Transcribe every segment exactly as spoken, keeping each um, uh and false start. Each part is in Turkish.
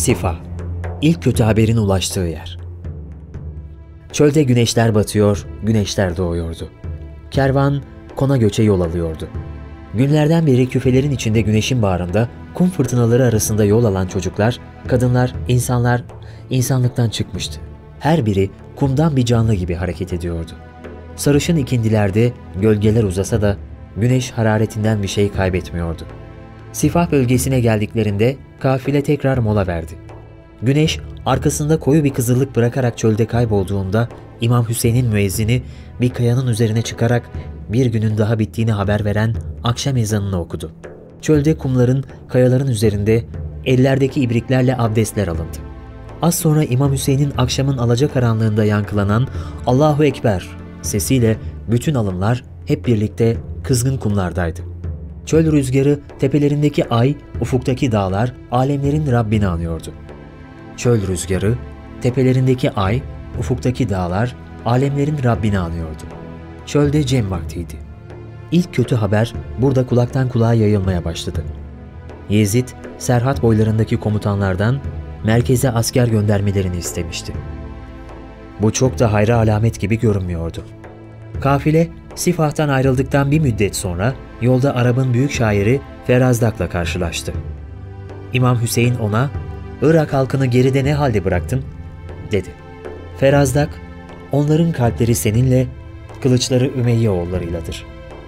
Sifa, ilk kötü haberin ulaştığı yer. Çölde güneşler batıyor, güneşler doğuyordu. Kervan Kon'a göçe yol alıyordu. Günlerden beri küfelerin içinde güneşin bağrında, kum fırtınaları arasında yol alan çocuklar, kadınlar, insanlar insanlıktan çıkmıştı. Her biri kumdan bir canlı gibi hareket ediyordu. Sarışın ikindilerde gölgeler uzasa da güneş hararetinden bir şey kaybetmiyordu. Sifah bölgesine geldiklerinde kafile tekrar mola verdi. Güneş arkasında koyu bir kızıllık bırakarak çölde kaybolduğunda İmam Hüseyin'in müezzini bir kayanın üzerine çıkarak bir günün daha bittiğini haber veren akşam ezanını okudu. Çölde kumların, kayaların üzerinde ellerdeki ibriklerle abdestler alındı. Az sonra İmam Hüseyin'in akşamın alacakaranlığında yankılanan "Allahu Ekber" sesiyle bütün alımlar hep birlikte kızgın kumlardaydı. Çöl rüzgarı, tepelerindeki ay, ufuktaki dağlar, alemlerin Rabbini anıyordu. Çöl rüzgarı, tepelerindeki ay, ufuktaki dağlar, alemlerin Rabbini anıyordu. Çölde cem vaktiydi. İlk kötü haber burada kulaktan kulağa yayılmaya başladı. Yezid, Serhat boylarındaki komutanlardan merkeze asker göndermelerini istemişti. Bu çok da hayra alamet gibi görünmüyordu. Kafile, Sifah'tan ayrıldıktan bir müddet sonra yolda Arap'ın büyük şairi Ferazdak'la karşılaştı. İmam Hüseyin ona, "Irak halkını geride ne halde bıraktın?" dedi. Ferazdak, "Onların kalpleri seninle, kılıçları Ümeyye oğullarıyladır."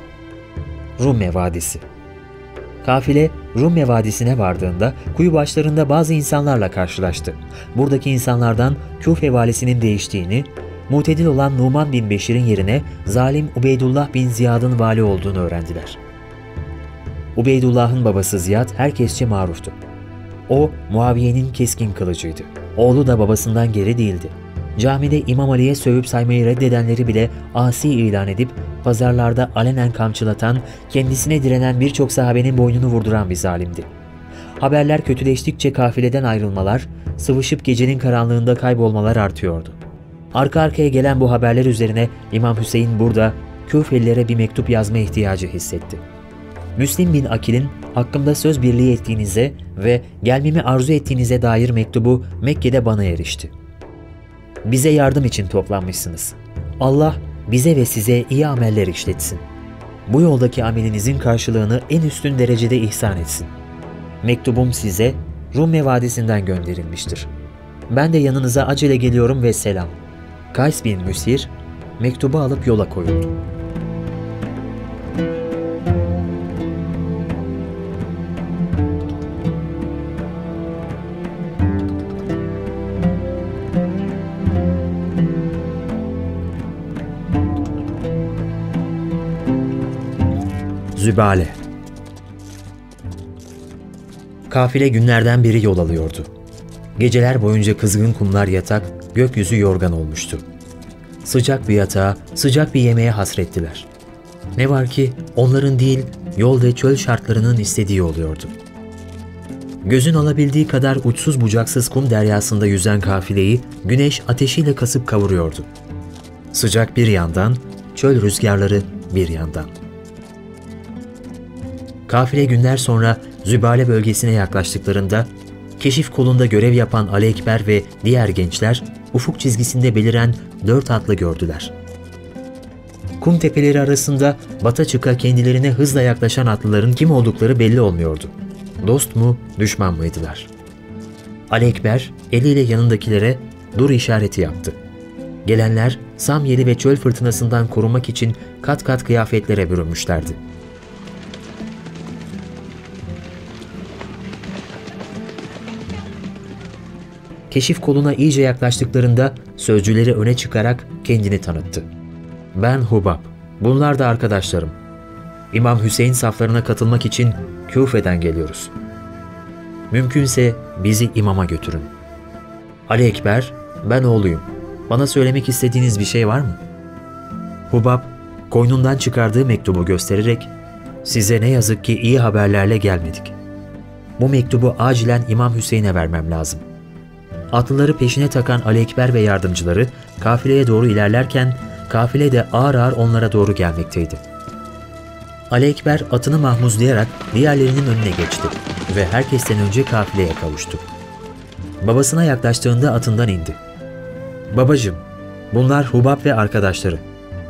Rumme Vadisi. Kafile Rumme Vadisi'ne vardığında kuyu başlarında bazı insanlarla karşılaştı. Buradaki insanlardan Küfe valisinin değiştiğini, mutedil olan Numan bin Beşir'in yerine zalim Ubeydullah bin Ziyad'ın vali olduğunu öğrendiler. Ubeydullah'ın babası Ziyad herkesçe maruftu. O, Muaviye'nin keskin kılıcıydı. Oğlu da babasından geri değildi. Camide İmam Ali'ye sövüp saymayı reddedenleri bile asi ilan edip pazarlarda alenen kamçılatan, kendisine direnen birçok sahabenin boynunu vurduran bir zalimdi. Haberler kötüleştikçe kafileden ayrılmalar, sıvışıp gecenin karanlığında kaybolmalar artıyordu. Arka arkaya gelen bu haberler üzerine İmam Hüseyin burada Küfelilere bir mektup yazma ihtiyacı hissetti. Müslim bin Akil'in hakkımda söz birliği ettiğinize ve gelmemi arzu ettiğinize dair mektubu Mekke'de bana erişti. Bize yardım için toplanmışsınız. Allah bize ve size iyi ameller işletsin. Bu yoldaki amelinizin karşılığını en üstün derecede ihsan etsin. Mektubum size Rumme Vadisi'nden gönderilmiştir. Ben de yanınıza acele geliyorum ve selam. Kays bin Müsir mektubu alıp yola koyuldu. Zübale. Kafile günlerden beri yol alıyordu. Geceler boyunca kızgın kumlar yatak, gökyüzü yorgan olmuştu. Sıcak bir yatağa, sıcak bir yemeğe hasrettiler. Ne var ki onların değil, yol ve çöl şartlarının istediği oluyordu. Gözün alabildiği kadar uçsuz bucaksız kum deryasında yüzen kafileyi güneş ateşiyle kasıp kavuruyordu. Sıcak bir yandan, çöl rüzgarları bir yandan. Kafile günler sonra Zübale bölgesine yaklaştıklarında keşif kolunda görev yapan Ali Ekber ve diğer gençler ufuk çizgisinde beliren dört atlı gördüler. Kum tepeleri arasında bata çıka kendilerine hızla yaklaşan atlıların kim oldukları belli olmuyordu. Dost mu, düşman mıydılar? Ali Ekber eliyle yanındakilere dur işareti yaptı. Gelenler Samyeli ve çöl fırtınasından korunmak için kat kat kıyafetlere bürünmüşlerdi. Keşif koluna iyice yaklaştıklarında sözcüleri öne çıkarak kendini tanıttı. "Ben Hubab, bunlar da arkadaşlarım. İmam Hüseyin saflarına katılmak için Küfe'den geliyoruz. Mümkünse bizi imama götürün." Ali Ekber, "Ben oğluyum. Bana söylemek istediğiniz bir şey var mı?" Hubab, koynundan çıkardığı mektubu göstererek, "Size ne yazık ki iyi haberlerle gelmedik. Bu mektubu acilen İmam Hüseyin'e vermem lazım." Atlıları peşine takan Ali Ekber ve yardımcıları kafileye doğru ilerlerken kafile de ağır ağır onlara doğru gelmekteydi. Ali Ekber atını mahmuzlayarak diğerlerinin önüne geçti ve herkesten önce kafileye kavuştu. Babasına yaklaştığında atından indi. "Babacığım, bunlar Hubab ve arkadaşları.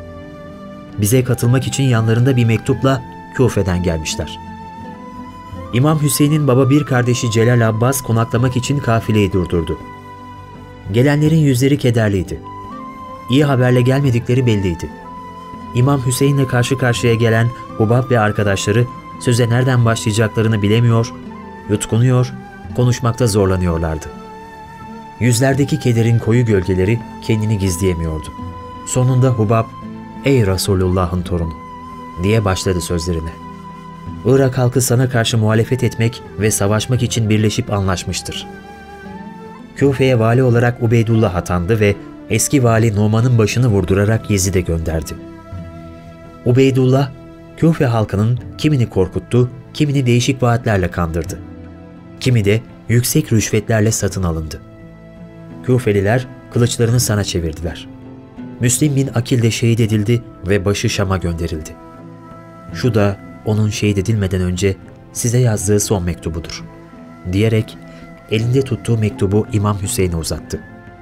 Bize katılmak için yanlarında bir mektupla Küfe'den gelmişler." İmam Hüseyin'in baba bir kardeşi Celal Abbas konaklamak için kafileyi durdurdu. Gelenlerin yüzleri kederliydi. İyi haberle gelmedikleri belliydi. İmam Hüseyin'le karşı karşıya gelen Hubab ve arkadaşları söze nereden başlayacaklarını bilemiyor, yutkunuyor, konuşmakta zorlanıyorlardı. Yüzlerdeki kederin koyu gölgeleri kendini gizleyemiyordu. Sonunda Hubab, "Ey Resulullah'ın torunu," diye başladı sözlerine. "Irak halkı sana karşı muhalefet etmek ve savaşmak için birleşip anlaşmıştır. Küfe'ye vali olarak Ubeydullah atandı ve eski vali Numan'ın başını vurdurarak Yezid'e gönderdi. Ubeydullah, Küfe halkının kimini korkuttu, kimini değişik vaatlerle kandırdı. Kimi de yüksek rüşvetlerle satın alındı. Küfeliler kılıçlarını sana çevirdiler. Müslim bin Akil de şehit edildi ve başı Şam'a gönderildi. Şu da onun şehit edilmeden önce size yazdığı son mektubudur," diyerek elinde tuttuğu mektubu İmam Hüseyin'e uzattı.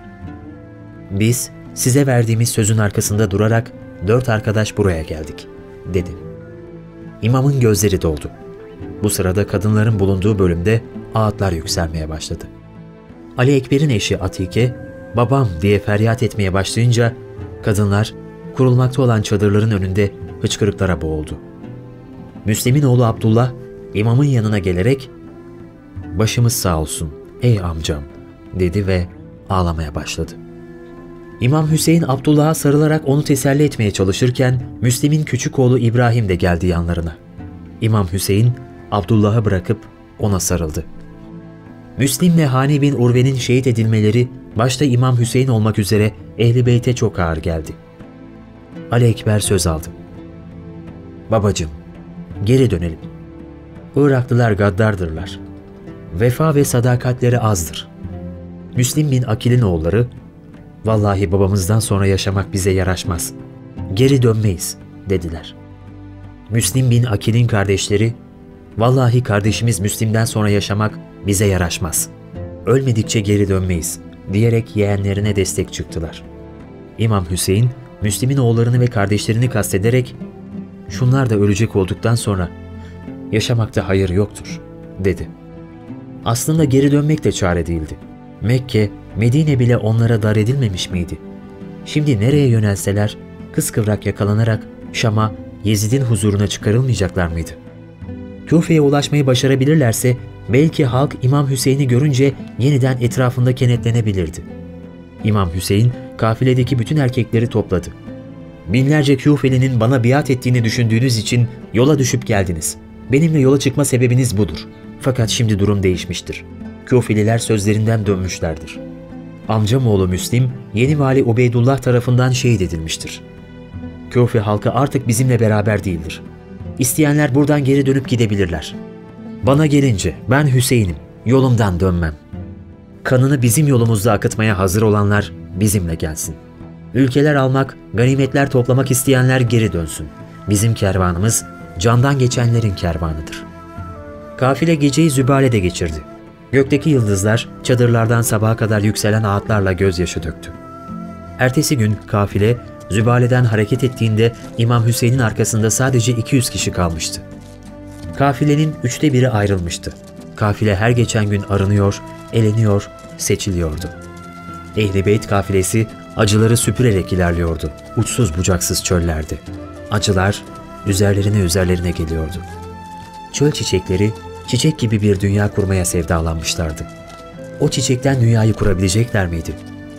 "Biz size verdiğimiz sözün arkasında durarak dört arkadaş buraya geldik," dedi. İmamın gözleri doldu. Bu sırada kadınların bulunduğu bölümde ağıtlar yükselmeye başladı. Ali Ekber'in eşi Atike, "Babam," diye feryat etmeye başlayınca kadınlar kurulmakta olan çadırların önünde hıçkırıklara boğuldu. Müslim'in oğlu Abdullah imamın yanına gelerek "Başımız sağ olsun ey amcam," dedi ve ağlamaya başladı. İmam Hüseyin Abdullah'a sarılarak onu teselli etmeye çalışırken Müslim'in küçük oğlu İbrahim de geldi yanlarına. İmam Hüseyin Abdullah'ı bırakıp ona sarıldı. Müslim ve Hani bin Urve'nin şehit edilmeleri başta İmam Hüseyin olmak üzere Ehl-i Beyt'e çok ağır geldi. Ali Ekber söz aldı. "Babacığım, geri dönelim. Iraklılar gaddardırlar. Vefa ve sadakatleri azdır. Müslim bin Akil'in oğulları, vallahi babamızdan sonra yaşamak bize yaraşmaz. Geri dönmeyiz," dediler. Müslim bin Akil'in kardeşleri, vallahi kardeşimiz Müslim'den sonra yaşamak bize yaraşmaz. Ölmedikçe geri dönmeyiz, diyerek yeğenlerine destek çıktılar. İmam Hüseyin, Müslim'in oğullarını ve kardeşlerini kastederek, "Şunlar da ölecek olduktan sonra yaşamakta hayır yoktur," dedi. Aslında geri dönmek de çare değildi. Mekke, Medine bile onlara dar edilmemiş miydi? Şimdi nereye yönelseler, kıskıvrak yakalanarak Şam'a, Yezid'in huzuruna çıkarılmayacaklar mıydı? Küfe'ye ulaşmayı başarabilirlerse, belki halk İmam Hüseyin'i görünce yeniden etrafında kenetlenebilirdi. İmam Hüseyin, kafiledeki bütün erkekleri topladı. "Binlerce Küfeli'nin bana biat ettiğini düşündüğünüz için yola düşüp geldiniz. Benimle yola çıkma sebebiniz budur. Fakat şimdi durum değişmiştir. Küfeliler sözlerinden dönmüşlerdir. Amcam oğlu Müslim, yeni vali Ubeydullah tarafından şehit edilmiştir. Küfe halkı artık bizimle beraber değildir. İsteyenler buradan geri dönüp gidebilirler. Bana gelince ben Hüseyin'im, yolumdan dönmem. Kanını bizim yolumuzda akıtmaya hazır olanlar bizimle gelsin. Ülkeler almak, ganimetler toplamak isteyenler geri dönsün. Bizim kervanımız candan geçenlerin kervanıdır." Kafile geceyi Zübale'de geçirdi. Gökteki yıldızlar çadırlardan sabaha kadar yükselen ağıtlarla gözyaşı döktü. Ertesi gün kafile Zübale'den hareket ettiğinde İmam Hüseyin'in arkasında sadece iki yüz kişi kalmıştı. Kafilenin üçte biri ayrılmıştı. Kafile her geçen gün arınıyor, eleniyor, seçiliyordu. Ehl-i Beyt kafilesi acıları süpürerek ilerliyordu. Uçsuz bucaksız çöllerde. Acılar üzerlerine üzerlerine geliyordu. Çöl çiçekleri çiçek gibi bir dünya kurmaya sevdalanmışlardı. O çiçekten dünyayı kurabilecekler miydi?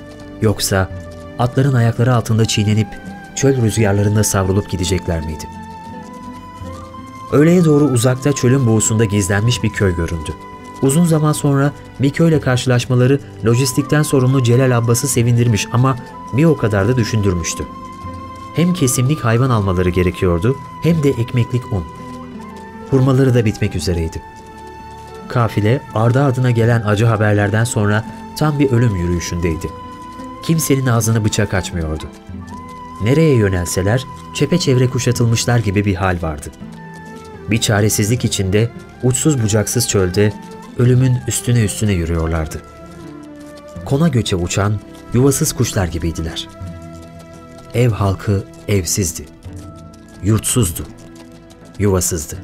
Yoksa atların ayakları altında çiğnenip çöl rüzgarlarında savrulup gidecekler miydi? Öğleye doğru uzakta çölün buğusunda gizlenmiş bir köy göründü. Uzun zaman sonra bir köyle karşılaşmaları lojistikten sorumlu Celal Abbas'ı sevindirmiş ama bir o kadar da düşündürmüştü. Hem kesimlik hayvan almaları gerekiyordu hem de ekmeklik un. Hurmaları da bitmek üzereydi. Kafile ardı ardına gelen acı haberlerden sonra tam bir ölüm yürüyüşündeydi. Kimsenin ağzını bıçak açmıyordu. Nereye yönelseler çepeçevre kuşatılmışlar gibi bir hal vardı. Bir çaresizlik içinde uçsuz bucaksız çölde ölümün üstüne üstüne yürüyorlardı. kona göçe uçan yuvasız kuşlar gibiydiler. Ev halkı evsizdi, yurtsuzdu, yuvasızdı.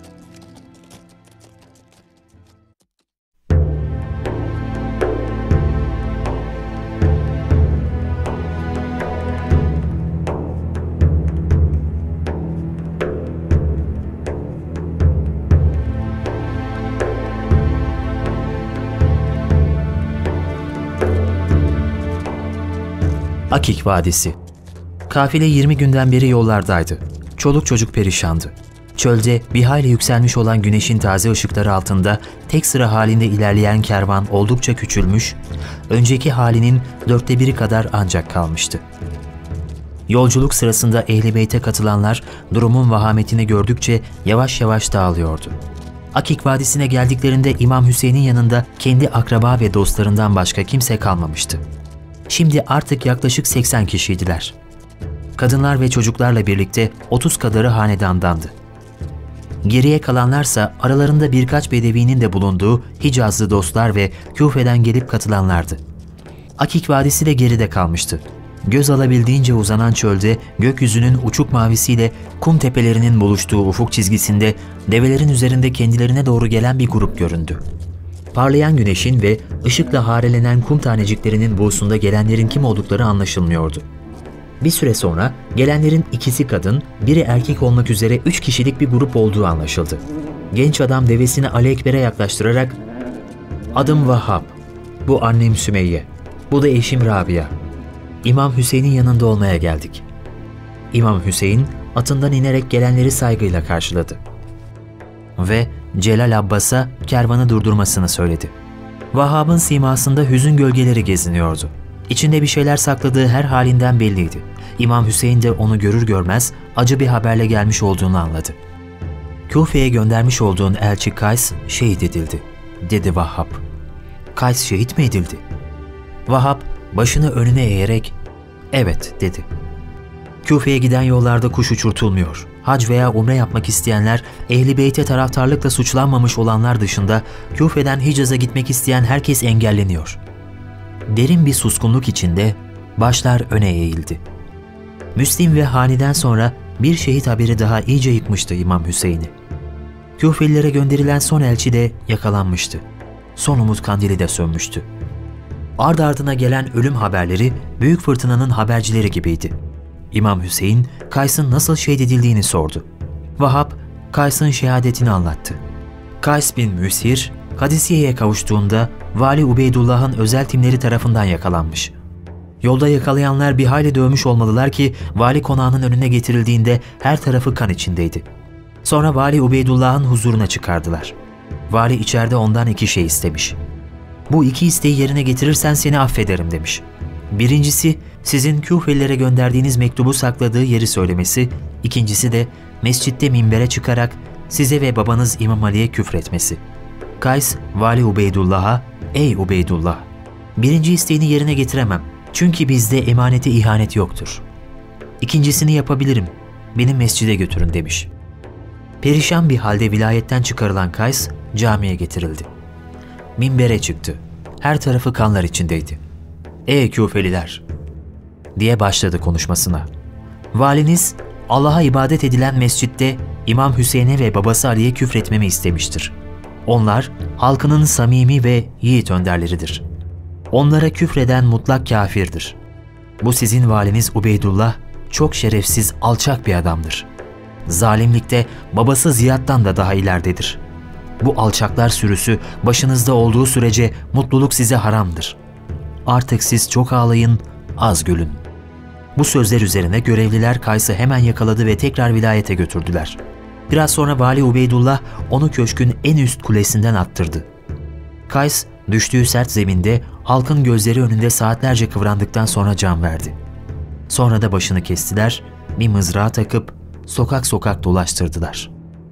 Akik Vadisi. Kafile yirmi günden beri yollardaydı. Çoluk çocuk perişandı. Çölde bir hayli yükselmiş olan güneşin taze ışıkları altında tek sıra halinde ilerleyen kervan oldukça küçülmüş, önceki halinin dörtte biri kadar ancak kalmıştı. Yolculuk sırasında Ehl-i Beyt'e katılanlar durumun vahametini gördükçe yavaş yavaş dağılıyordu. Akik Vadisi'ne geldiklerinde İmam Hüseyin'in yanında kendi akraba ve dostlarından başka kimse kalmamıştı. Şimdi artık yaklaşık seksen kişiydiler. Kadınlar ve çocuklarla birlikte otuz kadarı hanedandandı. Geriye kalanlarsa aralarında birkaç bedevinin de bulunduğu Hicazlı dostlar ve Küfe'den gelip katılanlardı. Akik Vadisi de geride kalmıştı. Göz alabildiğince uzanan çölde gökyüzünün uçuk mavisiyle kum tepelerinin buluştuğu ufuk çizgisinde develerin üzerinde kendilerine doğru gelen bir grup göründü. Parlayan güneşin ve ışıkla harelenen kum taneciklerinin buğusunda gelenlerin kim oldukları anlaşılmıyordu. Bir süre sonra gelenlerin ikisi kadın, biri erkek olmak üzere üç kişilik bir grup olduğu anlaşıldı. Genç adam devesini Ali Ekber'e yaklaştırarak "Adım Vahhab, bu annem Sümeyye, bu da eşim Rabia. İmam Hüseyin'in yanında olmaya geldik." İmam Hüseyin atından inerek gelenleri saygıyla karşıladı ve Celal Abbas'a kervanı durdurmasını söyledi. Vahhab'ın simasında hüzün gölgeleri geziniyordu. İçinde bir şeyler sakladığı her halinden belliydi. İmam Hüseyin de onu görür görmez acı bir haberle gelmiş olduğunu anladı. "Küfe'ye göndermiş olduğun elçi Kays şehit edildi," dedi Vahhab. "Kays şehit mi edildi?" Vahhab başını önüne eğerek "Evet," dedi. Küfe'ye giden yollarda kuş uçurtulmuyor. Hac veya umre yapmak isteyenler, Ehl-i Beyt'e taraftarlıkla suçlanmamış olanlar dışında Küfe'den Hicaz'a gitmek isteyen herkes engelleniyor. Derin bir suskunluk içinde başlar öne eğildi. Müslim ve Hani'den sonra bir şehit haberi daha iyice yıkmıştı İmam Hüseyin'i. Küfelilere gönderilen son elçi de yakalanmıştı. Son umut kandili de sönmüştü. Ard ardına gelen ölüm haberleri büyük fırtınanın habercileri gibiydi. İmam Hüseyin, Kays'ın nasıl şehit edildiğini sordu. Vahhab, Kays'ın şehadetini anlattı. Kays bin Müshir, Kadisiye'ye kavuştuğunda Vali Ubeydullah'ın özel timleri tarafından yakalanmış. Yolda yakalayanlar bir hayli dövmüş olmalılar ki vali konağının önüne getirildiğinde her tarafı kan içindeydi. Sonra Vali Ubeydullah'ın huzuruna çıkardılar. Vali içeride ondan iki şey istemiş. "Bu iki isteği yerine getirirsen seni affederim," demiş. Birincisi, sizin Küfelilere gönderdiğiniz mektubu sakladığı yeri söylemesi, ikincisi de mescitte minbere çıkarak size ve babanız İmam Ali'ye küfretmesi. Kays, Vali Ubeydullah'a, "Ey Ubeydullah, birinci isteğini yerine getiremem, çünkü bizde emanete ihanet yoktur. İkincisini yapabilirim, beni mescide götürün," demiş. Perişan bir halde vilayetten çıkarılan Kays, camiye getirildi. Minbere çıktı. Her tarafı kanlar içindeydi. "Ey Küfeliler," diye başladı konuşmasına. "Valiniz, Allah'a ibadet edilen mescitte İmam Hüseyin'e ve babası Ali'ye küfretmemi istemiştir. Onlar, halkının samimi ve yiğit önderleridir. Onlara küfreden mutlak kafirdir. Bu sizin valiniz Ubeydullah, çok şerefsiz, alçak bir adamdır. Zalimlikte babası Ziyad'dan da daha ileridedir. Bu alçaklar sürüsü başınızda olduğu sürece mutluluk size haramdır. Artık siz çok ağlayın, az gülün." Bu sözler üzerine görevliler Kays'ı hemen yakaladı ve tekrar vilayete götürdüler. Biraz sonra Vali Ubeydullah onu köşkün en üst kulesinden attırdı. Kays, düştüğü sert zeminde halkın gözleri önünde saatlerce kıvrandıktan sonra can verdi. Sonra da başını kestiler, bir mızrağı takıp sokak sokak dolaştırdılar.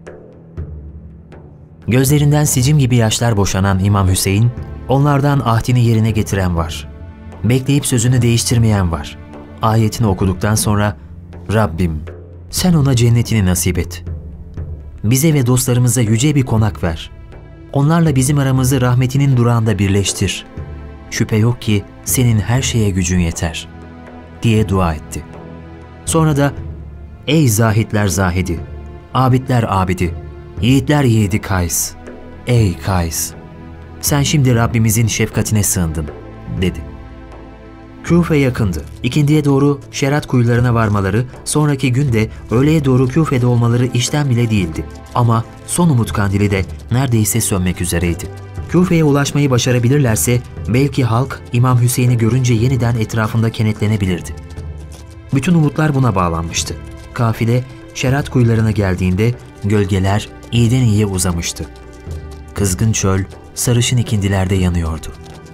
Gözlerinden sicim gibi yaşlar boşanan İmam Hüseyin, onlardan ahdini yerine getiren var. Bekleyip sözünü değiştirmeyen var. Ayetini okuduktan sonra, "Rabbim, sen ona cennetini nasip et. Bize ve dostlarımıza yüce bir konak ver. Onlarla bizim aramızı rahmetinin durağında birleştir. şüphe yok ki senin her şeye gücün yeter, diye dua etti. Sonra da, ey zahitler zahidi, abidler abidi, yiğitler yiğidi Kays, ey Kays, sen şimdi Rabbimizin şefkatine sığındın, dedi. Küfe yakındı. İkindiye doğru Şerat kuyularına varmaları, sonraki günde öğleye doğru Küfe'de olmaları işten bile değildi. Ama son umut kandili de neredeyse sönmek üzereydi. Küfe'ye ulaşmayı başarabilirlerse belki halk İmam Hüseyin'i görünce yeniden etrafında kenetlenebilirdi. Bütün umutlar buna bağlanmıştı. Kafile Şerat kuyularına geldiğinde gölgeler iyiden iyiye uzamıştı. Kızgın çöl sarışın ikindilerde yanıyordu.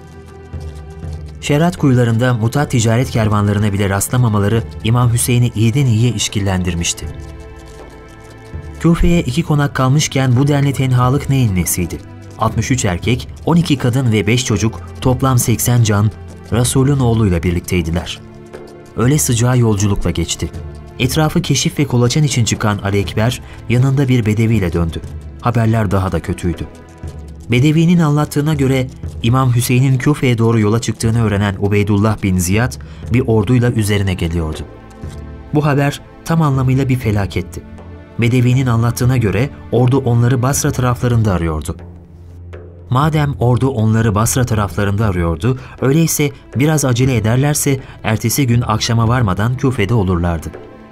Şerat kuyularında mutat ticaret kervanlarına bile rastlamamaları İmam Hüseyin'i iyiden iyiye işkillendirmişti. Küfe'ye iki konak kalmışken bu denli tenhalık neyin nesiydi? altmış üç erkek, on iki kadın ve beş çocuk, toplam seksen can, Resul'ün oğluyla birlikteydiler. Öyle sıcağı yolculukla geçti. Etrafı keşif ve kolaçan için çıkan Ali Ekber yanında bir bedeviyle döndü. Haberler daha da kötüydü. Bedevinin anlattığına göre İmam Hüseyin'in Küfe'ye doğru yola çıktığını öğrenen Ubeydullah bin Ziyad bir orduyla üzerine geliyordu. Bu haber tam anlamıyla bir felaketti. Bedevinin anlattığına göre ordu onları Basra taraflarında arıyordu. Madem ordu onları Basra taraflarında arıyordu, öyleyse biraz acele ederlerse ertesi gün akşama varmadan Küfe'de olurlardı.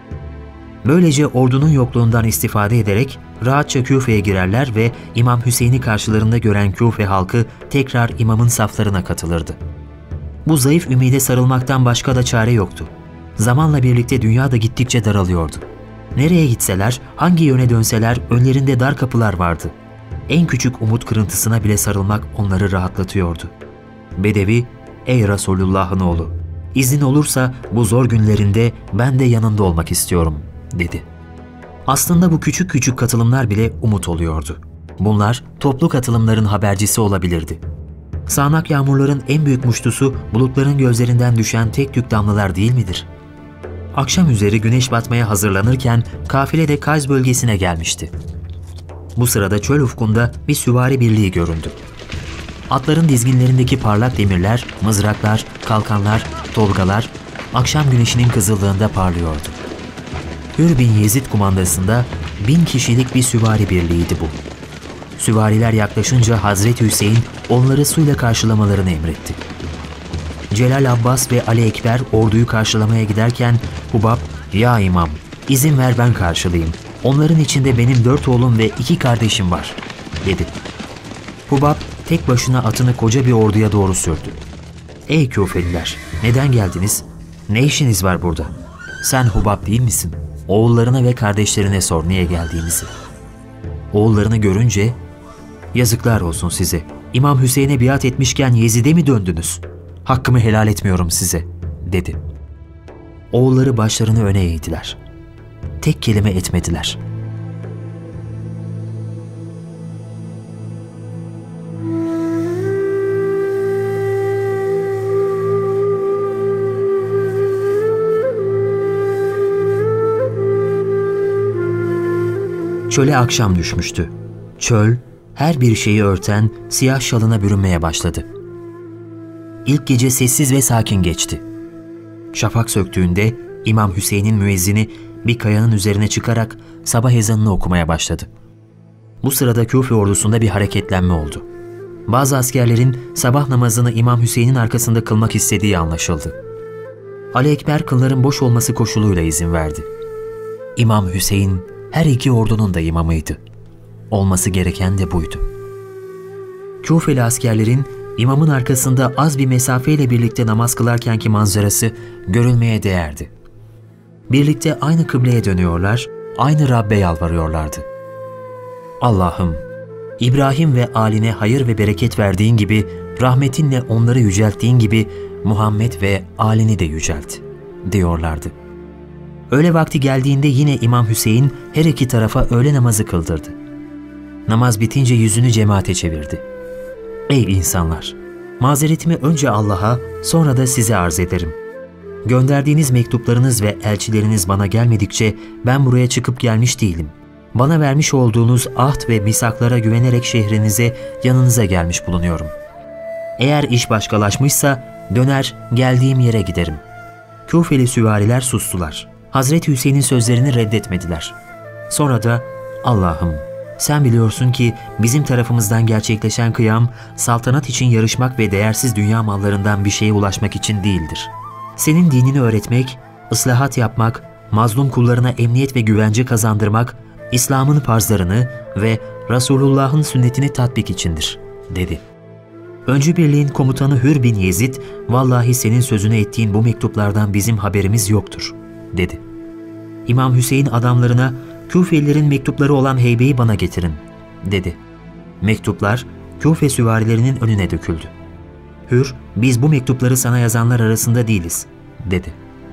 Böylece ordunun yokluğundan istifade ederek rahatça Küfe'ye girerler ve İmam Hüseyin'i karşılarında gören Küfe halkı tekrar imamın saflarına katılırdı. Bu zayıf ümide sarılmaktan başka da çare yoktu. Zamanla birlikte dünya da gittikçe daralıyordu. Nereye gitseler, hangi yöne dönseler önlerinde dar kapılar vardı. En küçük umut kırıntısına bile sarılmak onları rahatlatıyordu. Bedevi, ''Ey Resulullah'ın oğlu, izin olursa bu zor günlerinde ben de yanında olmak istiyorum.'' dedi. Aslında bu küçük küçük katılımlar bile umut oluyordu. Bunlar toplu katılımların habercisi olabilirdi. Sağanak yağmurların en büyük muştusu bulutların gözlerinden düşen tek tük damlalar değil midir? Akşam üzeri güneş batmaya hazırlanırken kafile de Kaz bölgesine gelmişti. Bu sırada çöl ufkunda bir süvari birliği göründü. Atların dizginlerindeki parlak demirler, mızraklar, kalkanlar, tolgalar akşam güneşinin kızıldığında parlıyordu. Hür bin Yezid kumandasında bin kişilik bir süvari birliğiydi bu. Süvariler yaklaşınca Hazreti Hüseyin onları suyla karşılamalarını emretti. Celal Abbas ve Ali Ekber orduyu karşılamaya giderken Hubab, ''Ya imam, izin ver ben karşılayayım. Onların içinde benim dört oğlum ve iki kardeşim var.'' dedi. Hubab tek başına atını koca bir orduya doğru sürdü. ''Ey Küfeliler, neden geldiniz? Ne işiniz var burada? Sen Hubab değil misin? Oğullarına ve kardeşlerine sor niye geldiğinizi.'' Oğullarını görünce, ''Yazıklar olsun size. İmam Hüseyin'e biat etmişken Yezid'e mi döndünüz? Hakkımı helal etmiyorum size.'' dedi. Oğulları başlarını öne eğdiler. Tek kelime etmediler. Çöle akşam düşmüştü. Çöl, her bir şeyi örten siyah şalına bürünmeye başladı. İlk gece sessiz ve sakin geçti. Şafak söktüğünde İmam Hüseyin'in müezzini bir kayanın üzerine çıkarak sabah ezanını okumaya başladı. Bu sırada Küfe ordusunda bir hareketlenme oldu. Bazı askerlerin sabah namazını İmam Hüseyin'in arkasında kılmak istediği anlaşıldı. Ali Ekber kılların boş olması koşuluyla izin verdi. İmam Hüseyin her iki ordunun da imamıydı. Olması gereken de buydu. Küfeli askerlerin imamın arkasında az bir mesafeyle birlikte namaz kılarkenki manzarası görülmeye değerdi. Birlikte aynı kıbleye dönüyorlar, aynı Rabbe yalvarıyorlardı. Allah'ım, İbrahim ve âline hayır ve bereket verdiğin gibi, rahmetinle onları yücelttiğin gibi Muhammed ve âlini de yücelt, diyorlardı. Öğle vakti geldiğinde yine İmam Hüseyin her iki tarafa öğle namazı kıldırdı. Namaz bitince yüzünü cemaate çevirdi. Ey insanlar! Mazeretimi önce Allah'a, sonra da size arz ederim. Gönderdiğiniz mektuplarınız ve elçileriniz bana gelmedikçe ben buraya çıkıp gelmiş değilim. Bana vermiş olduğunuz ahd ve misaklara güvenerek şehrinize, yanınıza gelmiş bulunuyorum. Eğer iş başkalaşmışsa döner geldiğim yere giderim. Küfeli süvariler sustular. Hazreti Hüseyin'in sözlerini reddetmediler. Sonra da Allah'ım sen biliyorsun ki bizim tarafımızdan gerçekleşen kıyam saltanat için yarışmak ve değersiz dünya mallarından bir şeye ulaşmak için değildir. Senin dinini öğretmek, ıslahat yapmak, mazlum kullarına emniyet ve güvence kazandırmak, İslam'ın farzlarını ve Resulullah'ın sünnetini tatbik içindir, dedi. Öncü birliğin komutanı Hür bin Yezid, vallahi senin sözünü ettiğin bu mektuplardan bizim haberimiz yoktur, dedi. İmam Hüseyin adamlarına, Küfelilerin mektupları olan heybeyi bana getirin, dedi. Mektuplar, Küfe süvarilerinin önüne döküldü. Hür, biz bu mektupları sana yazanlar arasında değiliz, dedi.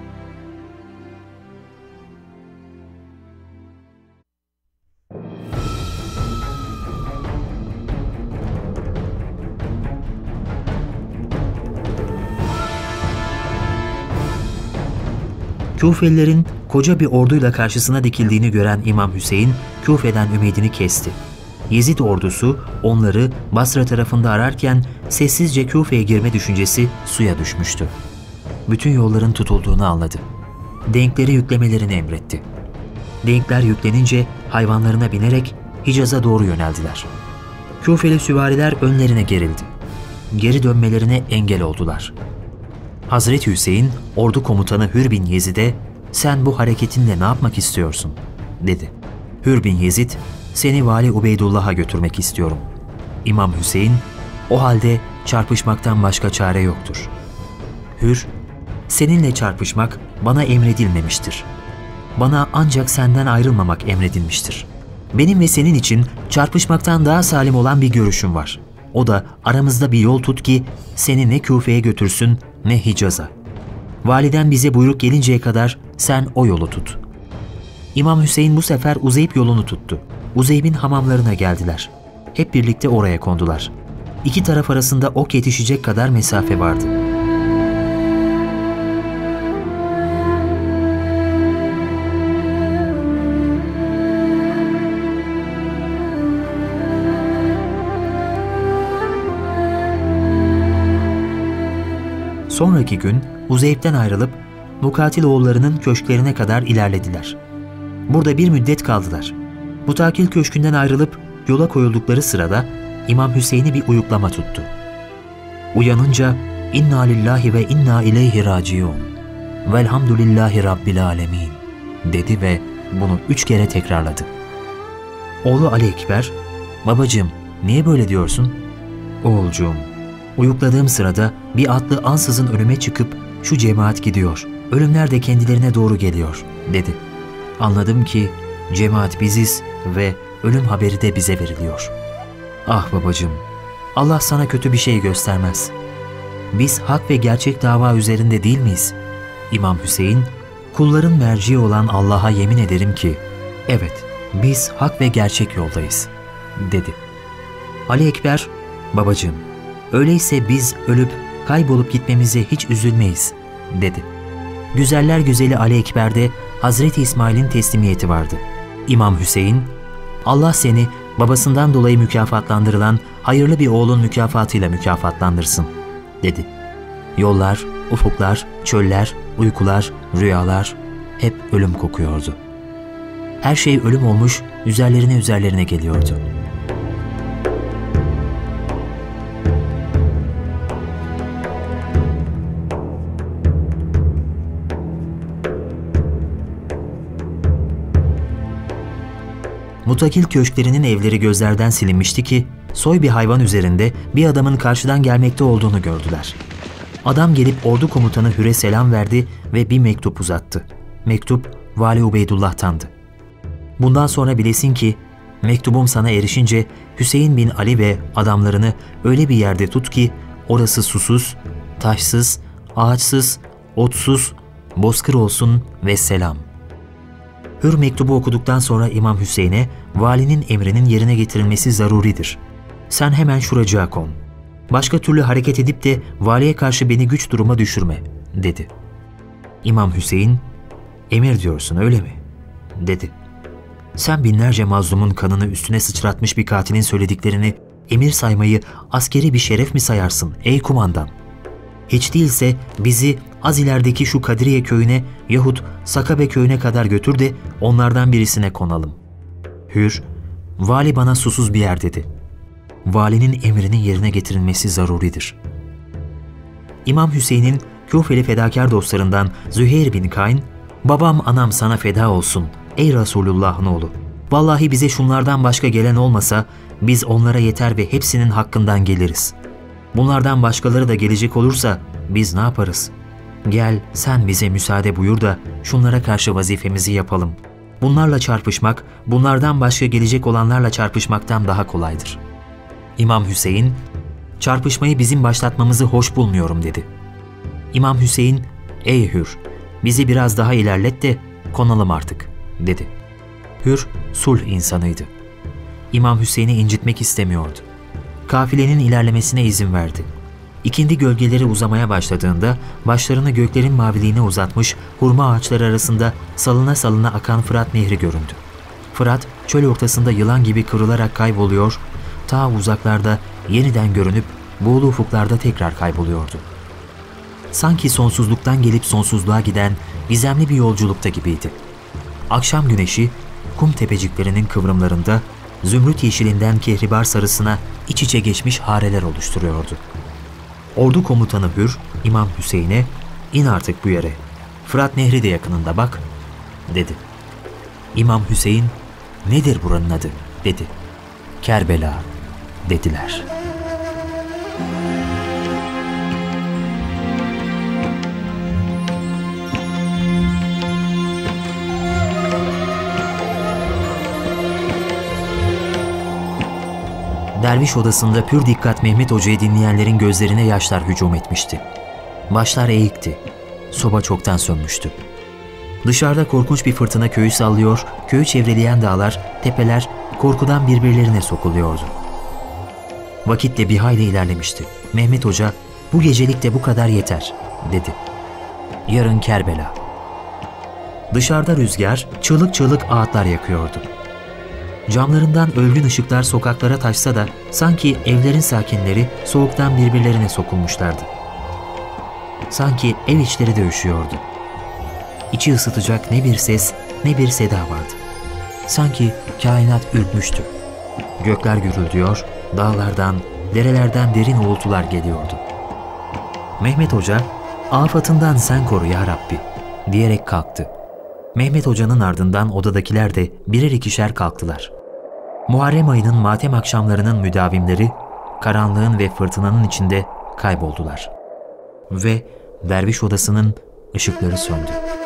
Küfelilerin koca bir orduyla karşısına dikildiğini gören İmam Hüseyin, Küfe'den ümidini kesti. Yezid ordusu onları Basra tarafında ararken sessizce Küfe'ye girme düşüncesi suya düşmüştü. Bütün yolların tutulduğunu anladı. Denkleri yüklemelerini emretti. Denkler yüklenince hayvanlarına binerek Hicaz'a doğru yöneldiler. Küfeli süvariler önlerine gerildi. Geri dönmelerine engel oldular. Hazreti Hüseyin, ordu komutanı Hür bin Yezid'e "Sen bu hareketinle ne yapmak istiyorsun?" dedi. Hür bin Yezid, "Seni Vali Ubeydullah'a götürmek istiyorum." İmam Hüseyin, "O halde çarpışmaktan başka çare yoktur." Hür, "Seninle çarpışmak bana emredilmemiştir. Bana ancak senden ayrılmamak emredilmiştir. Benim ve senin için çarpışmaktan daha salim olan bir görüşüm var. O da aramızda bir yol tut ki seni ne Küfe'ye götürsün ne Hicaz'a. Validen bize buyruk gelinceye kadar sen o yolu tut." İmam Hüseyin bu sefer Uzeyb yolunu tuttu. Uzeyb'in hamamlarına geldiler. Hep birlikte oraya kondular. İki taraf arasında ok yetişecek kadar mesafe vardı. Sonraki gün Uzeyb'den ayrılıp Mukatil oğullarının köşklerine kadar ilerlediler. Burada bir müddet kaldılar. Mutakil köşkünden ayrılıp yola koyuldukları sırada İmam Hüseyin'i bir uyuklama tuttu. Uyanınca "İnna lillahi ve inna ileyhi raciun. Velhamdülillahi rabbil alemin." dedi ve bunu üç kere tekrarladı. Oğlu Ali Ekber, "Babacığım, niye böyle diyorsun?" "Oğulcuğum, uyukladığım sırada bir atlı ansızın önüme çıkıp şu cemaat gidiyor, ölümler de kendilerine doğru geliyor," dedi. Anladım ki cemaat biziz ve ölüm haberi de bize veriliyor. Ah babacığım, Allah sana kötü bir şey göstermez. Biz hak ve gerçek dava üzerinde değil miyiz? İmam Hüseyin, kulların merci olan Allah'a yemin ederim ki, evet biz hak ve gerçek yoldayız, dedi. Ali Ekber, babacığım, öyleyse biz ölüp kaybolup gitmemize hiç üzülmeyiz, dedi. Güzeller güzeli Ali Ekber'de Hazreti İsmail'in teslimiyeti vardı. İmam Hüseyin, Allah seni babasından dolayı mükafatlandırılan hayırlı bir oğlun mükafatıyla mükafatlandırsın, dedi. Yollar, ufuklar, çöller, uykular, rüyalar hep ölüm kokuyordu. Her şey ölüm olmuş, üzerlerine üzerlerine geliyordu. Mutakil köşklerinin evleri gözlerden silinmişti ki, soy bir hayvan üzerinde bir adamın karşıdan gelmekte olduğunu gördüler. Adam gelip ordu komutanı Hür'e selam verdi ve bir mektup uzattı. Mektup Vali Ubeydullah'tandı. "Bundan sonra bilesin ki, mektubum sana erişince Hüseyin bin Ali ve adamlarını öyle bir yerde tut ki, orası susuz, taşsız, ağaçsız, otsuz, bozkır olsun ve selam." Hür mektubu okuduktan sonra İmam Hüseyin'e valinin emrinin yerine getirilmesi zaruridir. Sen hemen şuracığa kon. Başka türlü hareket edip de valiye karşı beni güç duruma düşürme, dedi. İmam Hüseyin, emir diyorsun öyle mi? Dedi. Sen binlerce mazlumun kanını üstüne sıçratmış bir katilin söylediklerini emir saymayı askeri bir şeref mi sayarsın ey kumandan? Hiç değilse bizi az ilerideki şu Kadriye köyüne yahut Sakabe köyüne kadar götür de onlardan birisine konalım. Hür, vali bana susuz bir yer dedi. Valinin emrinin yerine getirilmesi zaruridir. İmam Hüseyin'in Küfeli fedakar dostlarından Züheyr bin Kayn, babam anam sana feda olsun ey Resulullah'ın oğlu. Vallahi bize şunlardan başka gelen olmasa biz onlara yeter ve hepsinin hakkından geliriz. Bunlardan başkaları da gelecek olursa biz ne yaparız? Gel sen bize müsaade buyur da şunlara karşı vazifemizi yapalım. Bunlarla çarpışmak, bunlardan başka gelecek olanlarla çarpışmaktan daha kolaydır. İmam Hüseyin, çarpışmayı bizim başlatmamızı hoş bulmuyorum dedi. İmam Hüseyin, ey Hür, bizi biraz daha ilerlet de konalım artık dedi. Hür, sulh insanıydı. İmam Hüseyin'i incitmek istemiyordu. Kafilenin ilerlemesine izin verdi. İkindi gölgeleri uzamaya başladığında başlarını göklerin maviliğine uzatmış hurma ağaçları arasında salına salına akan Fırat Nehri göründü. Fırat çöl ortasında yılan gibi kıvrılarak kayboluyor, ta uzaklarda yeniden görünüp buğulu ufuklarda tekrar kayboluyordu. Sanki sonsuzluktan gelip sonsuzluğa giden gizemli bir yolculukta gibiydi. Akşam güneşi kum tepeciklerinin kıvrımlarında zümrüt yeşilinden kehribar sarısına iç içe geçmiş hareler oluşturuyordu. Ordu komutanı Hür, İmam Hüseyin'e "İn artık bu yere, Fırat Nehri de yakınında bak," dedi. İmam Hüseyin, "Nedir buranın adı?" dedi. "Kerbela," dediler. Derviş odasında pür dikkat Mehmet Hoca'yı dinleyenlerin gözlerine yaşlar hücum etmişti. Başlar eğikti. Soba çoktan sönmüştü. Dışarıda korkunç bir fırtına köyü sallıyor, köyü çevreleyen dağlar, tepeler korkudan birbirlerine sokuluyordu. Vakitle bir hayli ilerlemişti. Mehmet Hoca, "Bu gecelik de bu kadar yeter," dedi. "Yarın Kerbela." Dışarıda rüzgar çığlık çığlık ağıtlar yakıyordu. Camlarından ölgün ışıklar sokaklara taşsa da sanki evlerin sakinleri soğuktan birbirlerine sokulmuşlardı. Sanki ev içleri de üşüyordu. İçi ısıtacak ne bir ses ne bir seda vardı. Sanki kainat ürkmüştü. Gökler gürüldüyor, dağlardan, derelerden derin uğultular geliyordu. Mehmet Hoca, "Afatından sen koru ya Rabbi," diyerek kalktı. Mehmet Hoca'nın ardından odadakiler de birer ikişer kalktılar. Muharrem ayının matem akşamlarının müdavimleri karanlığın ve fırtınanın içinde kayboldular. Ve derviş odasının ışıkları söndü.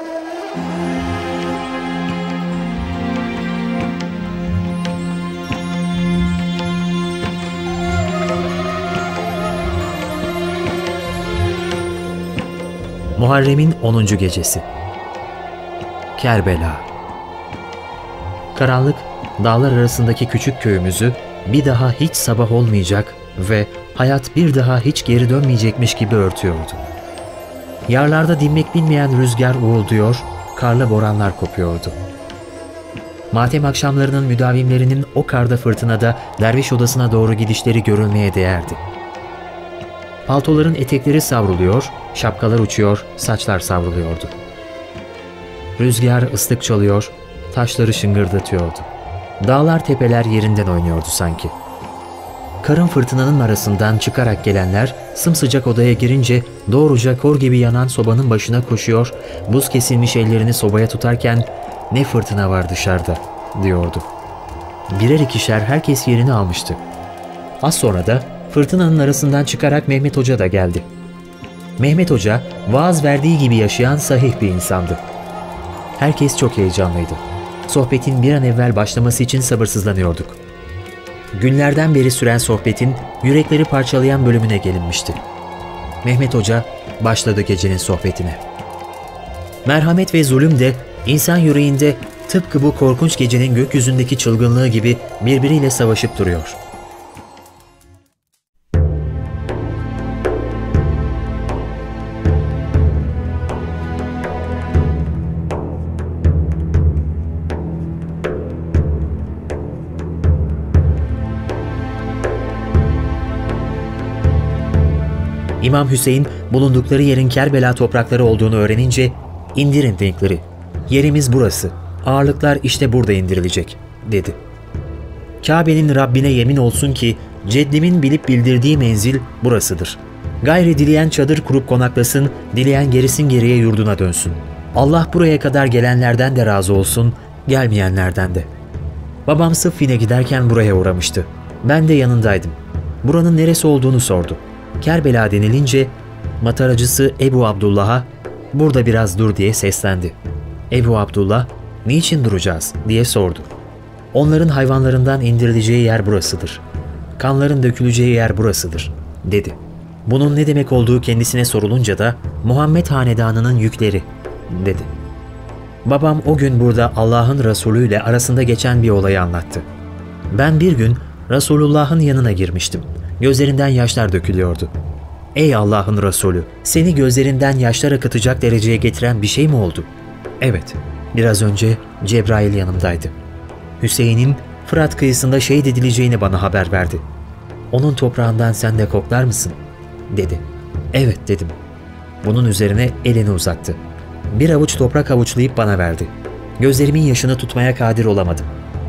Muharrem'in onuncu gecesi. Kerbela. Karanlık, dağlar arasındaki küçük köyümüzü bir daha hiç sabah olmayacak ve hayat bir daha hiç geri dönmeyecekmiş gibi örtüyordu. Yarlarda dinmek bilmeyen rüzgar uğulduyor, karlı boranlar kopuyordu. Matem akşamlarının müdavimlerinin o karda fırtınada derviş odasına doğru gidişleri görülmeye değerdi. Paltoların etekleri savruluyor, şapkalar uçuyor, saçlar savruluyordu. Rüzgar ıslık çalıyor, taşları şıngırdatıyordu. Dağlar tepeler yerinden oynuyordu sanki. Karın fırtınanın arasından çıkarak gelenler sımsıcak odaya girince doğruca kor gibi yanan sobanın başına koşuyor, buz kesilmiş ellerini sobaya tutarken "Ne fırtına var dışarıda," diyordu. Birer ikişer herkes yerini almıştı. Az sonra da fırtınanın arasından çıkarak Mehmet Hoca da geldi. Mehmet Hoca vaaz verdiği gibi yaşayan sahih bir insandı. Herkes çok heyecanlıydı. Sohbetin bir an evvel başlaması için sabırsızlanıyorduk. Günlerden beri süren sohbetin yürekleri parçalayan bölümüne gelinmişti. Mehmet Hoca başladı gecenin sohbetine. Merhamet ve zulüm de insan yüreğinde tıpkı bu korkunç gecenin gökyüzündeki çılgınlığı gibi birbiriyle savaşıp duruyor. İmam Hüseyin bulundukları yerin Kerbela toprakları olduğunu öğrenince "İndirin denkleri. Yerimiz burası. Ağırlıklar işte burada indirilecek," dedi. "Kabe'nin Rabbine yemin olsun ki ceddimin bilip bildirdiği menzil burasıdır. Gayri dileyen çadır kurup konaklasın, dileyen gerisin geriye yurduna dönsün. Allah buraya kadar gelenlerden de razı olsun, gelmeyenlerden de." Babam Sıffin'e giderken buraya uğramıştı. Ben de yanındaydım. Buranın neresi olduğunu sordu. Kerbela denilince mataracısı Ebu Abdullah'a "Burada biraz dur," diye seslendi. Ebu Abdullah "Niçin duracağız?" diye sordu. "Onların hayvanlarından indirileceği yer burasıdır. Kanların döküleceği yer burasıdır," dedi. Bunun ne demek olduğu kendisine sorulunca da "Muhammed hanedanının yükleri," dedi. Babam o gün burada Allah'ın Resulü ile arasında geçen bir olayı anlattı. "Ben bir gün Resulullah'ın yanına girmiştim. Gözlerinden yaşlar dökülüyordu. 'Ey Allah'ın Resulü, seni gözlerinden yaşlar akıtacak dereceye getiren bir şey mi oldu?' 'Evet, biraz önce Cebrail yanımdaydı. Hüseyin'in Fırat kıyısında şehit edileceğini bana haber verdi. Onun toprağından sen de koklar mısın?' dedi. 'Evet,' dedim. Bunun üzerine elini uzattı. Bir avuç toprak avuçlayıp bana verdi. Gözlerimin yaşını tutmaya kadir olamadım.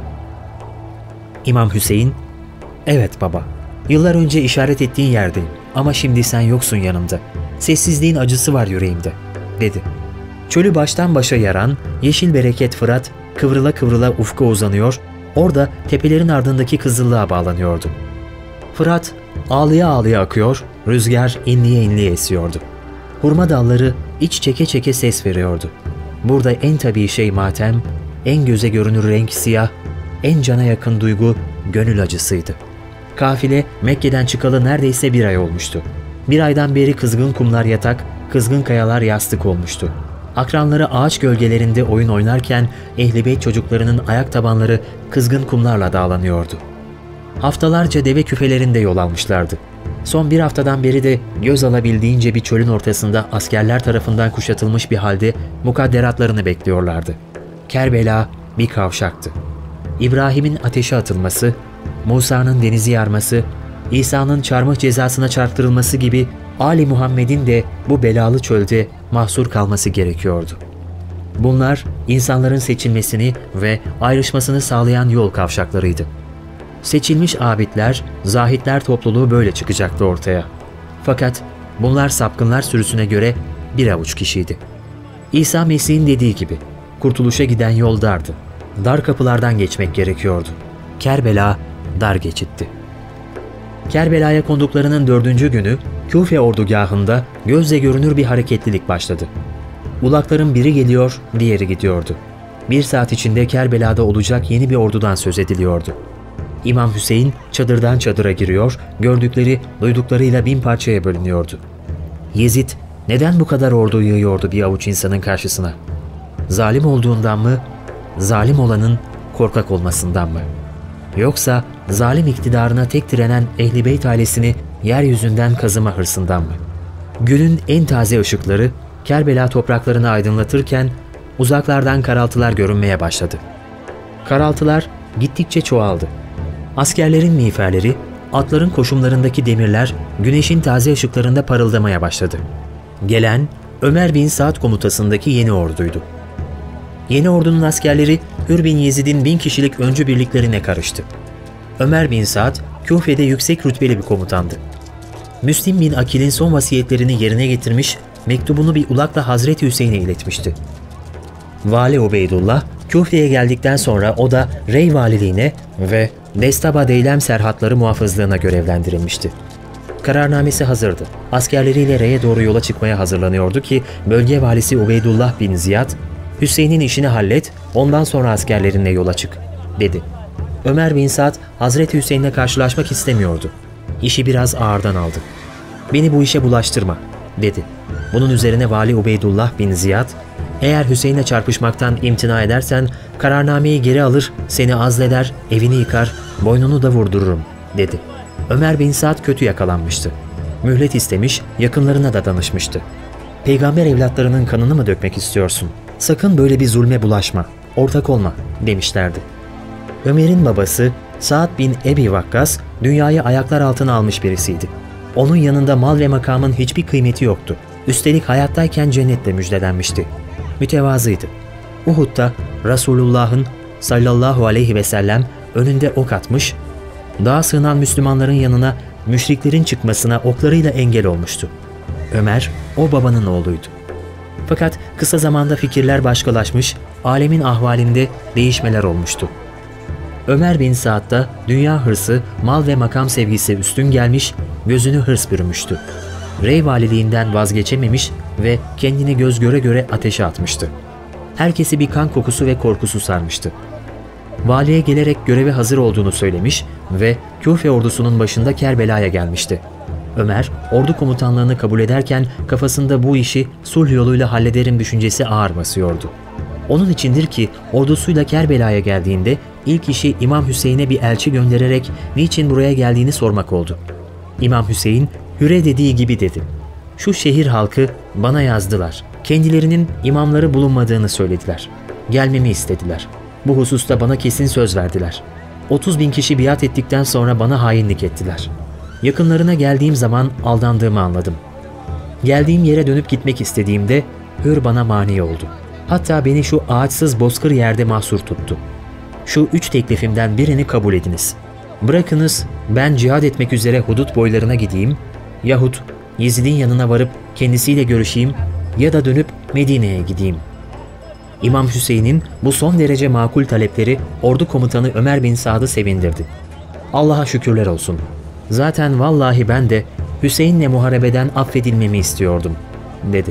İmam Hüseyin, "Evet baba, yıllar önce işaret ettiğin yerdeyim ama şimdi sen yoksun yanımda. Sessizliğin acısı var yüreğimde," dedi. Çölü baştan başa yaran yeşil bereket Fırat kıvrıla kıvrıla ufka uzanıyor, orada tepelerin ardındaki kızıllığa bağlanıyordu. Fırat ağlıya ağlıya akıyor, rüzgar inliye inliye esiyordu. Hurma dalları iç çeke çeke ses veriyordu. Burada en tabii şey matem, en göze görünür renk siyah, en cana yakın duygu gönül acısıydı. Kafile Mekke'den çıkalı neredeyse bir ay olmuştu. Bir aydan beri kızgın kumlar yatak, kızgın kayalar yastık olmuştu. Akranları ağaç gölgelerinde oyun oynarken Ehl-i Beyt çocuklarının ayak tabanları kızgın kumlarla dağlanıyordu. Haftalarca deve küfelerinde yol almışlardı. Son bir haftadan beri de göz alabildiğince bir çölün ortasında askerler tarafından kuşatılmış bir halde mukadderatlarını bekliyorlardı. Kerbela bir kavşaktı. İbrahim'in ateşe atılması, Musa'nın denizi yarması, İsa'nın çarmıh cezasına çarptırılması gibi Ali Muhammed'in de bu belalı çölde mahsur kalması gerekiyordu. Bunlar insanların seçilmesini ve ayrışmasını sağlayan yol kavşaklarıydı. Seçilmiş abidler, zahitler topluluğu böyle çıkacaktı ortaya. Fakat bunlar sapkınlar sürüsüne göre bir avuç kişiydi. İsa Mesih'in dediği gibi kurtuluşa giden yol dardı. Dar kapılardan geçmek gerekiyordu. Kerbela dar geçitti. Kerbela'ya konduklarının dördüncü günü Küfe ordugahında gözle görünür bir hareketlilik başladı. Ulakların biri geliyor, diğeri gidiyordu. Bir saat içinde Kerbela'da olacak yeni bir ordudan söz ediliyordu. İmam Hüseyin çadırdan çadıra giriyor, gördükleri, duyduklarıyla bin parçaya bölünüyordu. Yezid neden bu kadar ordu yığıyordu bir avuç insanın karşısına? Zalim olduğundan mı, zalim olanın korkak olmasından mı? Yoksa zalim iktidarına tek direnen Ehl-i Beyt ailesini yeryüzünden kazıma hırsından mı? Günün en taze ışıkları Kerbela topraklarını aydınlatırken uzaklardan karaltılar görünmeye başladı. Karaltılar gittikçe çoğaldı. Askerlerin miğferleri, atların koşumlarındaki demirler güneşin taze ışıklarında parıldamaya başladı. Gelen Ömer bin Saad komutasındaki yeni orduydu. Yeni ordunun askerleri Hür bin Yezid'in bin kişilik öncü birliklerine karıştı. Ömer bin Saad, Küfe'de yüksek rütbeli bir komutandı. Müslim bin Akil'in son vasiyetlerini yerine getirmiş, mektubunu bir ulakla Hazreti Hüseyin'e iletmişti. Vali Ubeydullah, Küfe'ye geldikten sonra o da Rey valiliğine ve Destaba Deylem serhatları muhafızlığına görevlendirilmişti. Kararnamesi hazırdı. Askerleriyle Rey'e doğru yola çıkmaya hazırlanıyordu ki bölge valisi Ubeydullah bin Ziyad, "Hüseyin'in işini hallet, ondan sonra askerlerinle yola çık," dedi. Ömer bin Saad, Hazreti Hüseyin'le karşılaşmak istemiyordu. İşi biraz ağırdan aldı. "Beni bu işe bulaştırma," dedi. Bunun üzerine Vali Ubeydullah bin Ziyad, "Eğer Hüseyin'le çarpışmaktan imtina edersen kararnameyi geri alır, seni azleder, evini yıkar, boynunu da vurdururum," dedi. Ömer bin Saad kötü yakalanmıştı. Mühlet istemiş, yakınlarına da danışmıştı. "Peygamber evlatlarının kanını mı dökmek istiyorsun? Sakın böyle bir zulme bulaşma, ortak olma," demişlerdi. Ömer'in babası Sa'd bin Ebi Vakkas dünyayı ayaklar altına almış birisiydi. Onun yanında mal ve makamın hiçbir kıymeti yoktu. Üstelik hayattayken cennetle müjdelenmişti. Mütevazıydı. Uhud'da Resulullah'ın sallallahu aleyhi ve sellem önünde ok atmış, dağa sığınan Müslümanların yanına müşriklerin çıkmasına oklarıyla engel olmuştu. Ömer, o babanın oğluydu. Fakat kısa zamanda fikirler başkalaşmış, alemin ahvalinde değişmeler olmuştu. Ömer bin Saad'da dünya hırsı, mal ve makam sevgisi üstün gelmiş, gözünü hırs bürümüştü. Rey valiliğinden vazgeçememiş ve kendini göz göre göre ateşe atmıştı. Herkesi bir kan kokusu ve korkusu sarmıştı. Valiye gelerek göreve hazır olduğunu söylemiş ve Küfe ordusunun başında Kerbela'ya gelmişti. Ömer, ordu komutanlığını kabul ederken kafasında bu işi sulh yoluyla hallederim düşüncesi ağır basıyordu. Onun içindir ki ordusuyla Kerbela'ya geldiğinde ilk işi İmam Hüseyin'e bir elçi göndererek niçin buraya geldiğini sormak oldu. İmam Hüseyin, Hüre dediği gibi dedi. Şu şehir halkı bana yazdılar. Kendilerinin imamları bulunmadığını söylediler. Gelmemi istediler. Bu hususta bana kesin söz verdiler. otuz bin kişi biat ettikten sonra bana hainlik ettiler. Yakınlarına geldiğim zaman aldandığımı anladım. Geldiğim yere dönüp gitmek istediğimde Hür bana mani oldu. Hatta beni şu ağaçsız bozkır yerde mahsur tuttu. Şu üç teklifimden birini kabul ediniz. Bırakınız ben cihad etmek üzere hudut boylarına gideyim yahut Yezid'in yanına varıp kendisiyle görüşeyim ya da dönüp Medine'ye gideyim. İmam Hüseyin'in bu son derece makul talepleri ordu komutanı Ömer bin Saad'ı sevindirdi. Allah'a şükürler olsun. Zaten vallahi ben de Hüseyin'le muharebeden affedilmemi istiyordum, dedi.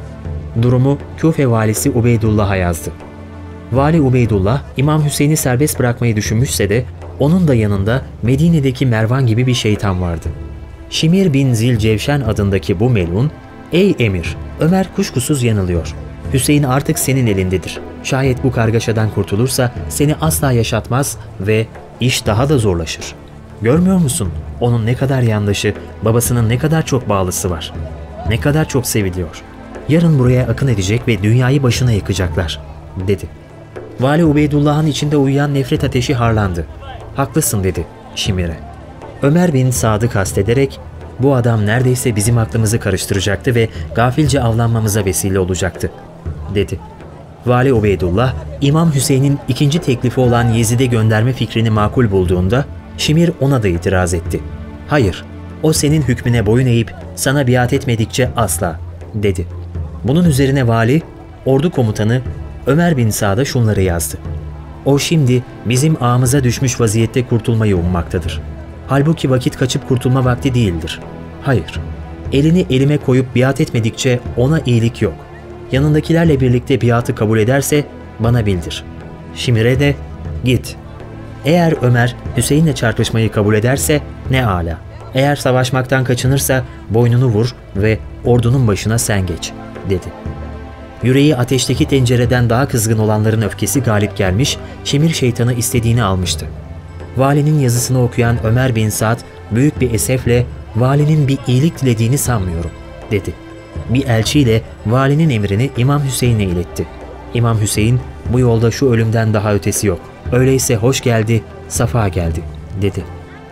Durumu Küfe valisi Ubeydullah'a yazdı. Vali Ubeydullah, İmam Hüseyin'i serbest bırakmayı düşünmüşse de onun da yanında Medine'deki Mervan gibi bir şeytan vardı. Şimir bin Zilcevşen adındaki bu melun, ''Ey emir, Ömer kuşkusuz yanılıyor. Hüseyin artık senin elindedir. Şayet bu kargaşadan kurtulursa seni asla yaşatmaz ve iş daha da zorlaşır. Görmüyor musun? Onun ne kadar yandaşı, babasının ne kadar çok bağlısı var. Ne kadar çok seviliyor. Yarın buraya akın edecek ve dünyayı başına yıkacaklar,'' dedi. Vali Ubeydullah'ın içinde uyuyan nefret ateşi harlandı. ''Haklısın,'' dedi Şimir'e. Ömer bin Saad'ı kastederek, ''Bu adam neredeyse bizim aklımızı karıştıracaktı ve gafilce avlanmamıza vesile olacaktı,'' dedi. Vali Ubeydullah, İmam Hüseyin'in ikinci teklifi olan Yezid'e gönderme fikrini makul bulduğunda, Şimir ona da itiraz etti. ''Hayır, o senin hükmüne boyun eğip sana biat etmedikçe asla,'' dedi. Bunun üzerine vali, ordu komutanı Ömer bin Saad'a şunları yazdı. ''O şimdi bizim ağımıza düşmüş vaziyette kurtulmayı ummaktadır. Halbuki vakit kaçıp kurtulma vakti değildir. Hayır, elini elime koyup biat etmedikçe ona iyilik yok. Yanındakilerle birlikte biatı kabul ederse bana bildir. Şimir'e de git. Eğer Ömer Hüseyin'le çarpışmayı kabul ederse ne âlâ. Eğer savaşmaktan kaçınırsa boynunu vur ve ordunun başına sen geç,'' dedi. Yüreği ateşteki tencereden daha kızgın olanların öfkesi galip gelmiş, Şimir şeytanı istediğini almıştı. Valinin yazısını okuyan Ömer bin Saad büyük bir esefle valinin bir iyilik dilediğini sanmıyorum, dedi. Bir elçiyle valinin emrini İmam Hüseyin'e iletti. İmam Hüseyin, bu yolda şu ölümden daha ötesi yok. Öyleyse hoş geldi, safa geldi, dedi.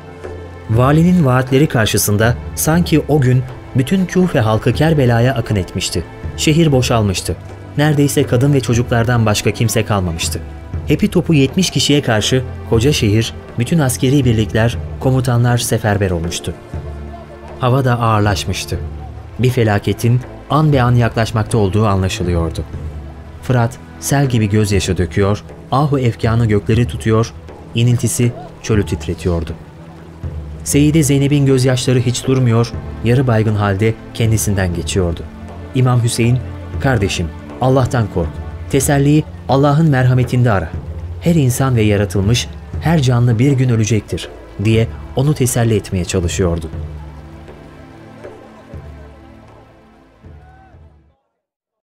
Valinin vaatleri karşısında sanki o gün bütün Küfe halkı Kerbela'ya akın etmişti. Şehir boşalmıştı. Neredeyse kadın ve çocuklardan başka kimse kalmamıştı. Hepi topu yetmiş kişiye karşı koca şehir, bütün askeri birlikler, komutanlar seferber olmuştu. Hava da ağırlaşmıştı. Bir felaketin an be an yaklaşmakta olduğu anlaşılıyordu. Fırat sel gibi gözyaşı döküyor, ahu efkanı gökleri tutuyor, iniltisi çölü titretiyordu. Seyyide Zeynep'in gözyaşları hiç durmuyor, yarı baygın halde kendisinden geçiyordu. İmam Hüseyin, ''Kardeşim, Allah'tan kork. Teselliyi Allah'ın merhametinde ara. Her insan ve yaratılmış, her canlı bir gün ölecektir,'' diye onu teselli etmeye çalışıyordu.